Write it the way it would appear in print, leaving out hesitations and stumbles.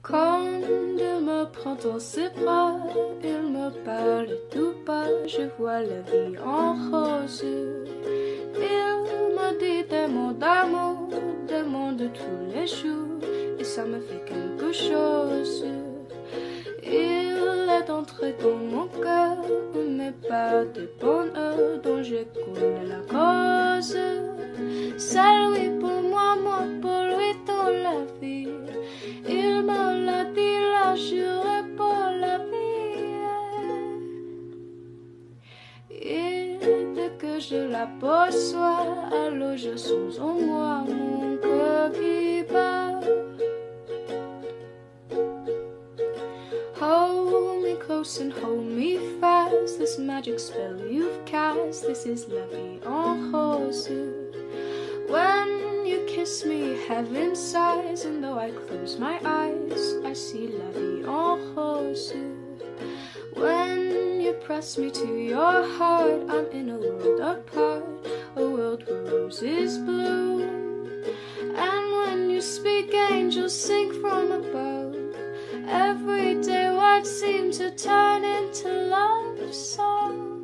Quand il me prend dans ses bras, il me parle tout bas, je vois la vie en rose. Il me dit des mots d'amour, des mots de tous les jours, et ça me fait quelque chose. Il est entré dans mon cœur, mais pas de bonheur dont je connais la cause. C'est lui pour moi, moi pour lui dans la vie. Il me l'a dit, l'a juré pour la vie. Et dès que je l'aperçois, alors je sens en moi mon cœur qui bat. Hold me close and hold me fast, this magic spell you've cast, this is la vie en rose. When you kiss me, heaven sighs, and though I close my eyes, I see la vie en rose. When you press me to your heart, I'm in a world apart, a world where roses bloom. And when you speak, angels sing from above. Every day what seems to turn into love song.